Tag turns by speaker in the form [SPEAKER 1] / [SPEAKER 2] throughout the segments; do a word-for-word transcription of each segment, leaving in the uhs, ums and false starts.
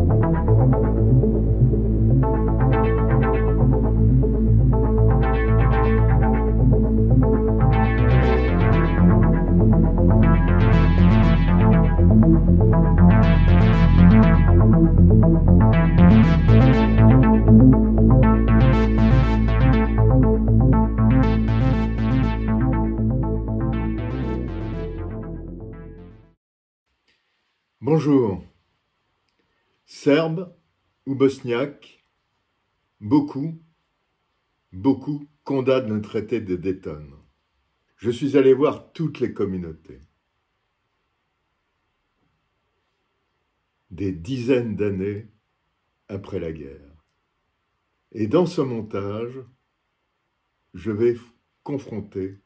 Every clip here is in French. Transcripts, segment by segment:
[SPEAKER 1] Bonjour. Serbes ou bosniaques, beaucoup, beaucoup condamnent le traité de Dayton. Je suis allé voir toutes les communautés. Des dizaines d'années après la guerre. Et dans ce montage, je vais confronter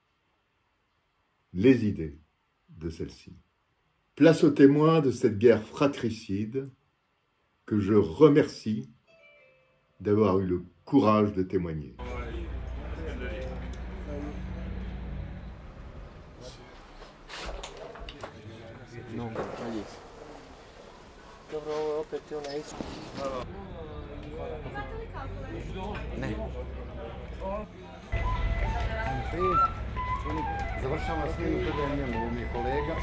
[SPEAKER 1] les idées de celles-ci. Place aux témoins de cette guerre fratricide que je remercie d'avoir eu le courage de témoigner.
[SPEAKER 2] No, dobro, ovo opet je onaj isti. Ne.
[SPEAKER 3] Završava smjenu predajem njemu, on je kolega.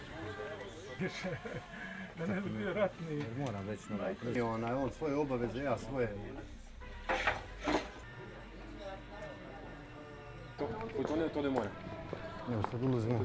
[SPEAKER 4] Da ne bi bio ratni.
[SPEAKER 3] Moram već na ratni. On svoje obaveze, ja svoje.
[SPEAKER 2] To ne, to ne mora.
[SPEAKER 3] Evo sad ulazimo.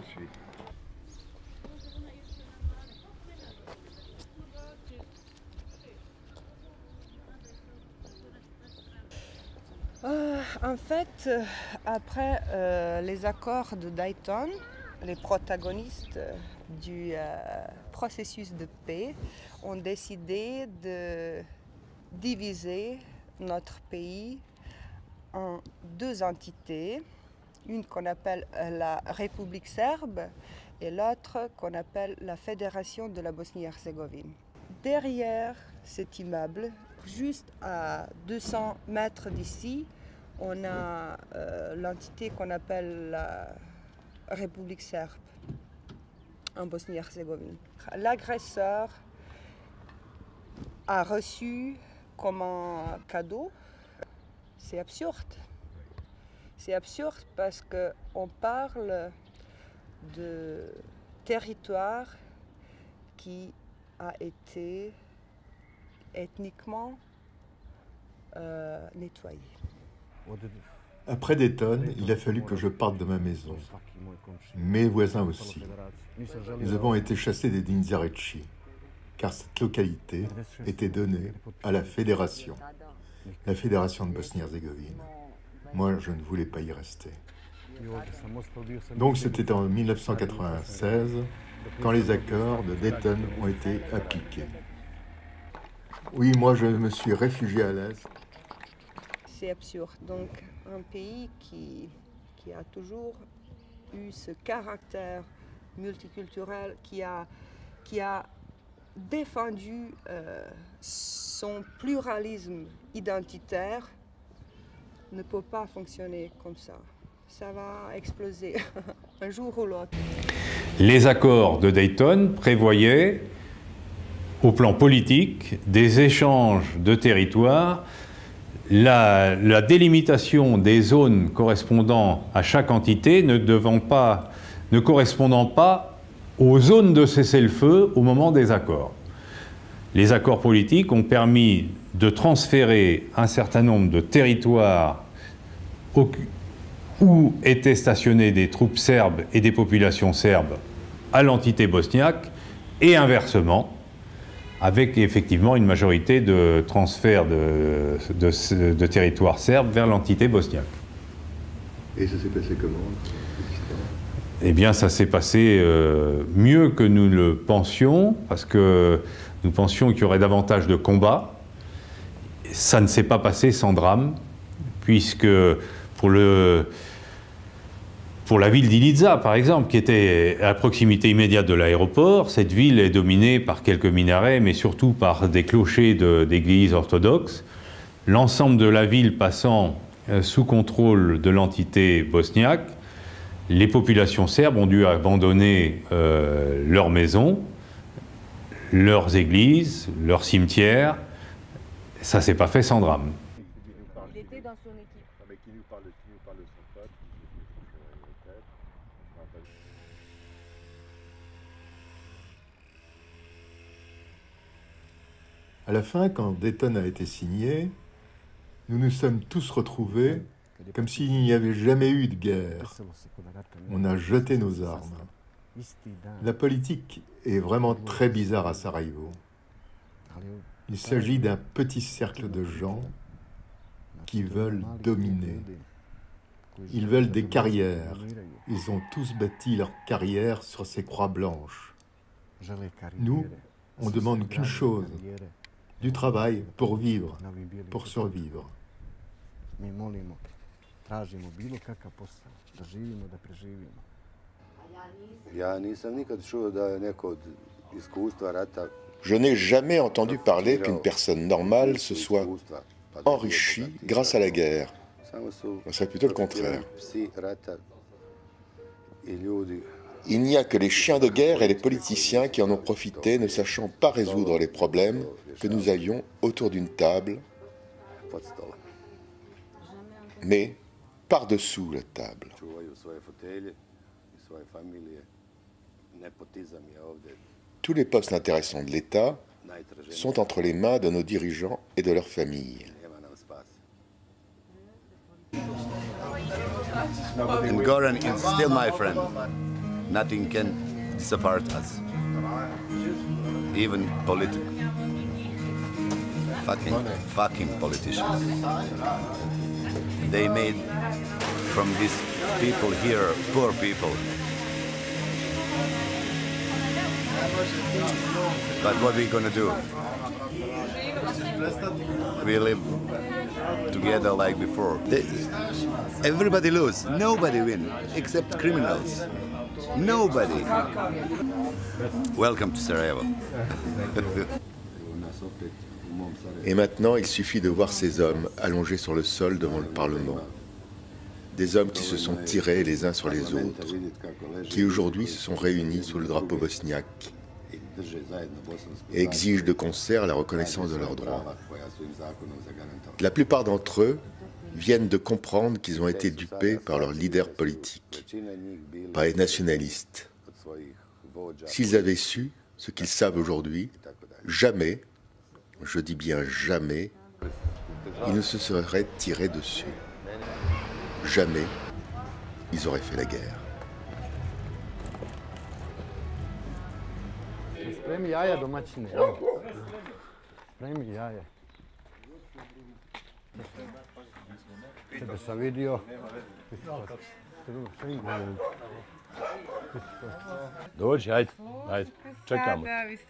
[SPEAKER 5] Euh, en fait, euh, après euh, les accords de Dayton, les protagonistes du euh, processus de paix ont décidé de diviser notre pays en deux entités, une qu'on appelle la République serbe et l'autre qu'on appelle la Fédération de la Bosnie-Herzégovine. Derrière cet immeuble, juste à deux cents mètres d'ici, on a euh, l'entité qu'on appelle la République serbe en Bosnie-Herzégovine. L'agresseur a reçu comme un cadeau. C'est absurde. C'est absurde parce qu'on parle de territoire qui a été ethniquement euh, nettoyé.
[SPEAKER 1] Après Dayton, il a fallu que je parte de ma maison. Mes voisins aussi. Nous avons été chassés des Dinzarechi, car cette localité était donnée à la Fédération, la Fédération de Bosnie-Herzégovine. Moi, je ne voulais pas y rester. Donc c'était en mille neuf cent quatre-vingt-seize, quand les accords de Dayton ont été appliqués. Oui, moi je me suis réfugié à l'Est.
[SPEAKER 5] C'est absurde. Donc un pays qui, qui a toujours eu ce caractère multiculturel, qui a, qui a défendu euh, son pluralisme identitaire, ne peut pas fonctionner comme ça. Ça va exploser un jour ou l'autre.
[SPEAKER 6] Les accords de Dayton prévoyaient, au plan politique, des échanges de territoires, la, la délimitation des zones correspondant à chaque entité ne, devant pas, ne correspondant pas aux zones de cessez-le-feu au moment des accords. Les accords politiques ont permis de transférer un certain nombre de territoires où étaient stationnées des troupes serbes et des populations serbes à l'entité bosniaque, et inversement, avec effectivement une majorité de transferts de, de, de territoires serbes vers l'entité bosniaque.
[SPEAKER 1] Et ça s'est passé comment?
[SPEAKER 6] Eh bien, ça s'est passé euh, mieux que nous le pensions, parce que nous pensions qu'il y aurait davantage de combats. Ça ne s'est pas passé sans drame, puisque pour, le, pour la ville d'Iliza, par exemple, qui était à proximité immédiate de l'aéroport, cette ville est dominée par quelques minarets, mais surtout par des clochers d'églises orthodoxes. L'ensemble de la ville passant euh, sous contrôle de l'entité bosniaque, les populations serbes ont dû abandonner euh, leurs maisons. leurs églises, leurs cimetières. Ça ne s'est pas fait sans drame.
[SPEAKER 5] Il était dans son équipe.
[SPEAKER 1] À la fin, quand Dayton a été signé, nous nous sommes tous retrouvés comme s'il n'y avait jamais eu de guerre. On a jeté nos armes. La politique est vraiment très bizarre à Sarajevo. Il s'agit d'un petit cercle de gens qui veulent dominer. Ils veulent des carrières. Ils ont tous bâti leur carrière sur ces croix blanches. Nous, on demande qu'une chose, du travail pour vivre, pour survivre.
[SPEAKER 7] Je n'ai jamais entendu parler qu'une personne normale se soit enrichie grâce à la guerre. C'est plutôt le contraire. Il n'y a que les chiens de guerre et les politiciens qui en ont profité, ne sachant pas résoudre les problèmes que nous avions autour d'une table, mais par-dessous la table. Tous les postes intéressants de l'État sont entre les mains de nos dirigeants et de leurs familles.
[SPEAKER 8] And Goran is still my friend. Nothing can separate us. Even political. Fucking, fucking politicians. They made from these people here poor people. But what are we gonna do? We live together like before. They, everybody lose, nobody win, except criminals. Nobody. Welcome to Sarajevo.
[SPEAKER 7] Et maintenant, il suffit de voir ces hommes allongés sur le sol devant le Parlement. Des hommes qui se sont tirés les uns sur les autres, qui aujourd'hui se sont réunis sous le drapeau bosniaque et exigent de concert la reconnaissance de leurs droits. La plupart d'entre eux viennent de comprendre qu'ils ont été dupés par leurs leaders politiques, par les nationalistes. S'ils avaient su ce qu'ils savent aujourd'hui, jamais, je dis bien jamais, ils ne se seraient tirés dessus. Jamais, ils auraient fait la guerre.
[SPEAKER 3] Spremi jaja domaćine. Spremi jaja. Tebe sam vidio.
[SPEAKER 9] Dođi, ajde, ajde, čekamo.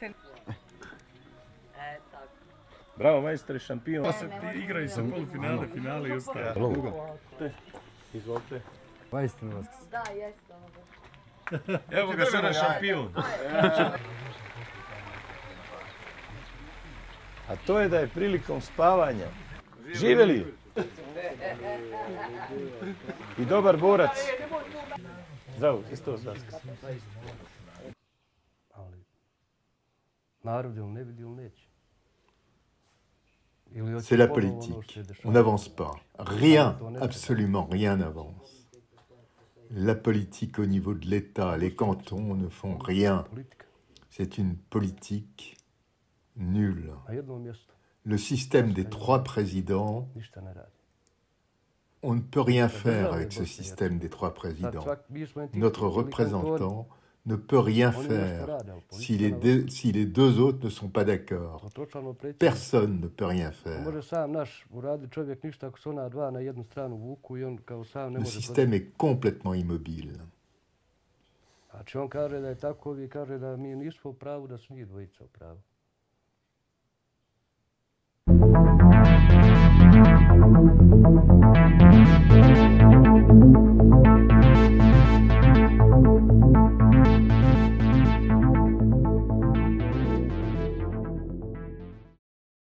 [SPEAKER 9] Bravo, majstori, šampion.
[SPEAKER 4] Pa se ti igraju sa polufinale, finale i ostalo.
[SPEAKER 9] Izvolite.
[SPEAKER 3] Vajstino vas.
[SPEAKER 10] Da, jeste.
[SPEAKER 9] Evo ga sada šampion.
[SPEAKER 11] A to je da je prilikom spavanja živeli i dobar borac. Zdravo, isto vas.
[SPEAKER 12] Ali narod ili ne vidi ili neće.
[SPEAKER 1] C'est la politique. On n'avance pas. Rien, absolument rien n'avance. La politique au niveau de l'État, les cantons ne font rien. C'est une politique nulle. Le système des trois présidents, on ne peut rien faire avec ce système des trois présidents. Notre représentant ne peut rien faire si les deux, si les deux autres ne sont pas d'accord. Personne ne peut rien faire. Le système est complètement immobile.
[SPEAKER 13] Thank you.